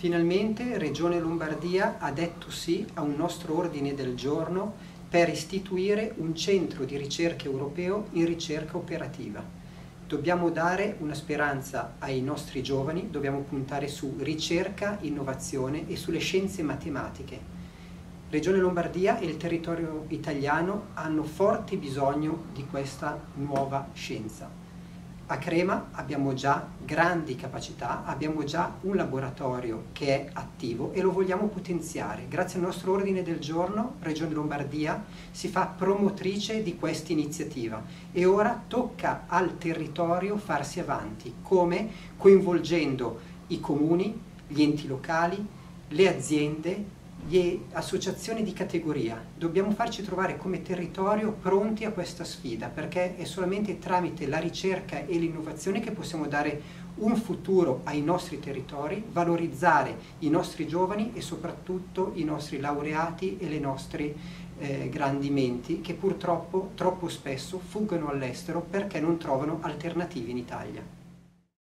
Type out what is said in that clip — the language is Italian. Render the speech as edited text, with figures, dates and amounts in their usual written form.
Finalmente Regione Lombardia ha detto sì a un nostro ordine del giorno per istituire un centro di ricerca europeo in ricerca operativa. Dobbiamo dare una speranza ai nostri giovani, dobbiamo puntare su ricerca, innovazione e sulle scienze matematiche. Regione Lombardia e il territorio italiano hanno forte bisogno di questa nuova scienza. A Crema abbiamo già grandi capacità, abbiamo già un laboratorio che è attivo e lo vogliamo potenziare. Grazie al nostro ordine del giorno, Regione Lombardia si fa promotrice di questa iniziativa e ora tocca al territorio farsi avanti, come coinvolgendo i comuni, gli enti locali, le aziende, le associazioni di categoria. Dobbiamo farci trovare come territorio pronti a questa sfida, perché è solamente tramite la ricerca e l'innovazione che possiamo dare un futuro ai nostri territori, valorizzare i nostri giovani e soprattutto i nostri laureati e le nostre grandi menti che purtroppo troppo spesso fuggono all'estero perché non trovano alternative in Italia.